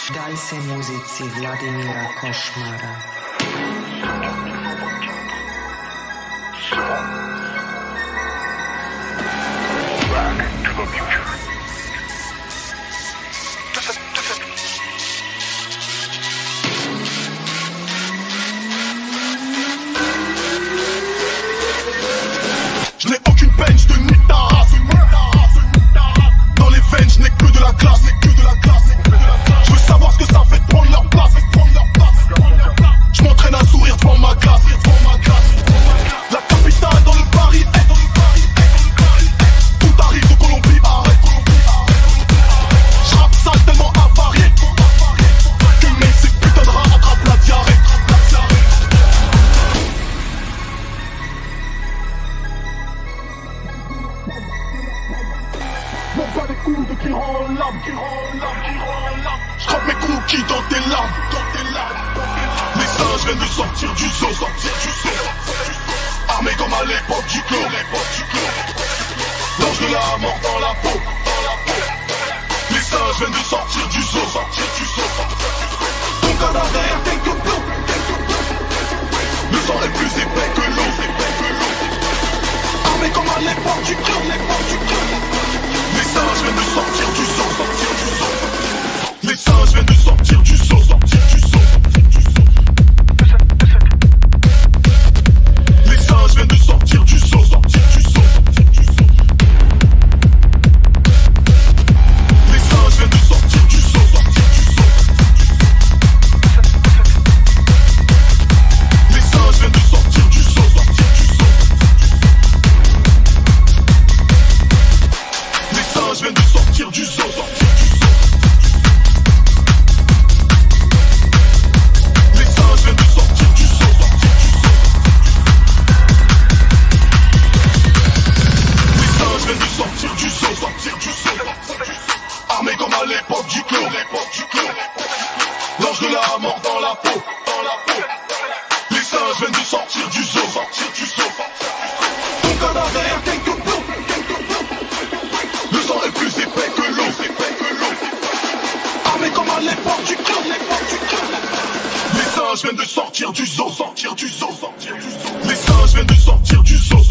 Daj se muzici Vladimira Košmara. Back to the future. Je n'ai aucune peine, je te nique ta race. Dans les veines, je n'ai que de la classe. Je veux savoir ce que ça fait de prendre leur place. Je m'entraîne à sourire devant ma classe. La capitale dans le Paris. Tout arrive de Colombie, arrête. Je rappe sale tellement avarié que même ces putains de rats attrapent la diarrhée. Mon pas des coups de qui rend l'âme. J'rappe mes cookies dans tes larmes. Les singes viennent de sortir du zoo. Armés comme à l'époque du clos. L'ange de la mort dans la peau. Les singes viennent de sortir du zoo. Ton cadavre est quelque peu. Le sang est plus épais que l'eau. Armés comme à l'époque du clos. Les singes viennent de sortir du zoo. Les singes viennent de sortir du zoo. Les singes viennent de sortir du zoo. Les singes viennent de sortir du zoo. Les singes viennent de sortir du zoo. Les singes viennent de sortir du zoo. Les singes viennent de sortir du zoo. Les singes viennent de sortir du zoo. Armés comme à l'époque du clos. L'ange de la mort dans la peau. Les singes viennent de sortir du zoo. Ton cadavre est quelque peu. Le sang est plus épais que l'eau. Armés comme à l'époque du clos. Les singes viennent de sortir du zoo. Les singes viennent de sortir du zoo.